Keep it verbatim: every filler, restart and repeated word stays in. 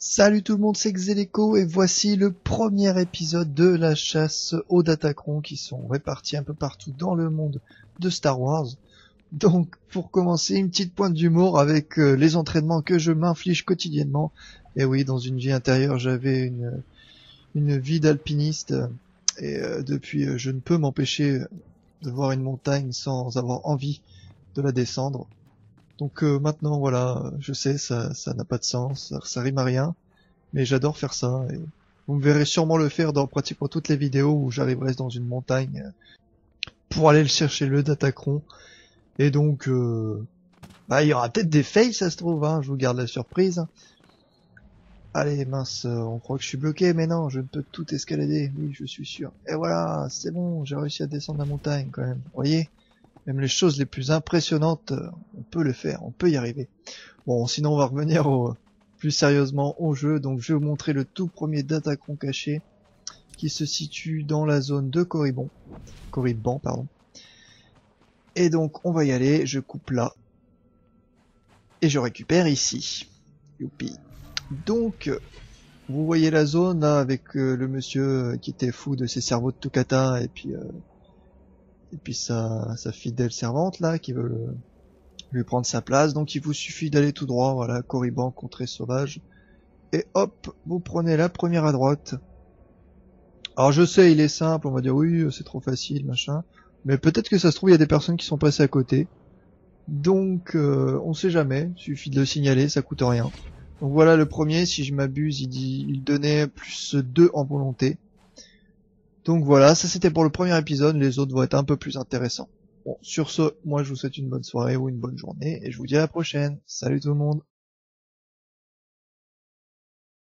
Salut tout le monde, c'est Xeleco et voici le premier épisode de la chasse aux Datacrons qui sont répartis un peu partout dans le monde de Star Wars. Donc pour commencer, une petite pointe d'humour avec euh, les entraînements que je m'inflige quotidiennement. Et oui, dans une vie intérieure, j'avais une, une vie d'alpiniste euh, et euh, depuis euh, je ne peux m'empêcher de voir une montagne sans avoir envie de la descendre. Donc euh, maintenant voilà, je sais ça ça n'a pas de sens, ça, ça rime à rien, mais j'adore faire ça et vous me verrez sûrement le faire dans pratiquement toutes les vidéos où j'arriverai dans une montagne euh, pour aller le chercher le Datacron. Et donc euh, bah il y aura peut-être des fails, ça se trouve, hein, je vous garde la surprise. Allez mince, euh, on croit que je suis bloqué, mais non, je peux tout escalader, oui je suis sûr. Et voilà, c'est bon, j'ai réussi à descendre la montagne quand même, vous voyez. Même les choses les plus impressionnantes, on peut le faire, on peut y arriver. Bon, sinon on va revenir au, plus sérieusement au jeu. Donc je vais vous montrer le tout premier Datacron caché qui se situe dans la zone de Corriban. Corriban, pardon. Et donc on va y aller, je coupe là. Et je récupère ici. Youpi. Donc, vous voyez la zone là avec euh, le monsieur qui était fou de ses cerveaux de Tukata et puis... Euh, et puis sa, sa fidèle servante là qui veut le, lui prendre sa place. Donc il vous suffit d'aller tout droit, voilà, Corriban, contrée sauvage, et hop, vous prenez la première à droite. Alors je sais, il est simple, on va dire oui c'est trop facile machin, mais peut-être que ça se trouve il y a des personnes qui sont passées à côté, donc euh, on sait jamais, il suffit de le signaler, ça coûte rien. Donc voilà le premier, si je m'abuse il dit il donnait plus deux en volonté. Donc voilà, ça c'était pour le premier épisode, les autres vont être un peu plus intéressants. Bon, sur ce, moi je vous souhaite une bonne soirée ou une bonne journée, et je vous dis à la prochaine. Salut tout le monde.